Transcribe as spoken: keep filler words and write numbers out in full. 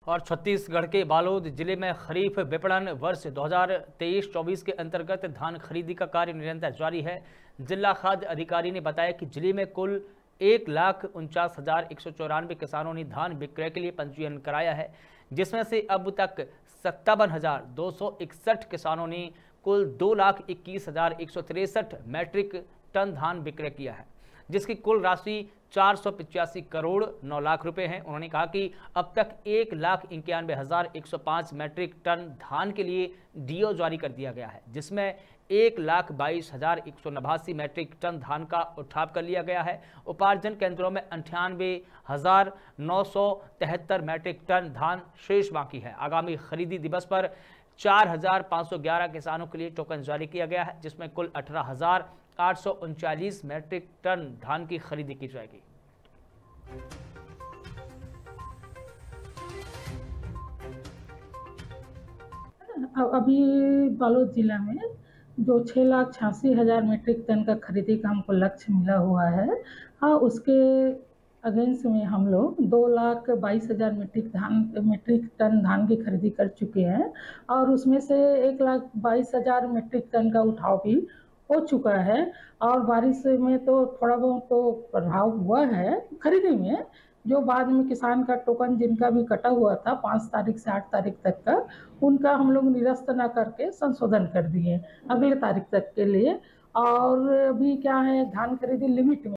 और छत्तीसगढ़ के बालोद जिले में खरीफ विपणन वर्ष दो हज़ार तेईस चौबीस के अंतर्गत धान खरीदी का कार्य निरंतर जारी है। जिला खाद्य अधिकारी ने बताया कि जिले में कुल एक लाख उनचास हजार एक सौ चौरानवे किसानों ने धान विक्रय के लिए पंजीयन कराया है, जिसमें से अब तक सत्तावन हजार दो सौ इकसठ किसानों ने कुल दो लाख इक्कीस हजार एक सौ तिरसठ मैट्रिक टन धान विक्रय किया है, जिसकी कुल राशि चार सौ पिचासी करोड़ नौ लाख रुपए है। उन्होंने कहा कि अब तक एक लाख इक्यानवे हजार एक सौ पाँच मैट्रिक टन धान के लिए डीओ जारी कर दिया गया है, जिसमें एक लाख बाईस हजार एक सौ नवासी मैट्रिक टन धान का उठाव कर लिया गया है। उपार्जन केंद्रों में अंठानवे हजार नौ सौ तिहत्तर मैट्रिक टन धान शेष बाकी है। आगामी खरीदी दिवस पर चार हजार पाँच सौ ग्यारह किसानों के लिए टोकन जारी किया गया है, जिसमें कुल अठारह हजार आठ सौ उनचालीस मैट्रिक टन धान की खरीदी की जाएगी। अभी बालोद जिला में जो छः लाख छियासी हजार मीट्रिक टन का खरीदी का हमको लक्ष्य मिला हुआ है, हाँ उसके अगेंस्ट में हम लोग दो लाख बाईस हजार मीट्रिक धान मीट्रिक टन धान की खरीदी कर चुके हैं और उसमें से एक लाख बाईस हजार मीट्रिक टन का उठाव भी हो चुका है। और बारिश में तो थोड़ा बहुत तो प्रभाव हुआ है खरीदी में, जो बाद में किसान का टोकन जिनका भी कटा हुआ था पाँच तारीख से आठ तारीख तक का, उनका हम लोग निरस्त न करके संशोधन कर दिए अगले तारीख तक के लिए। और अभी क्या है, धान खरीदी लिमिट में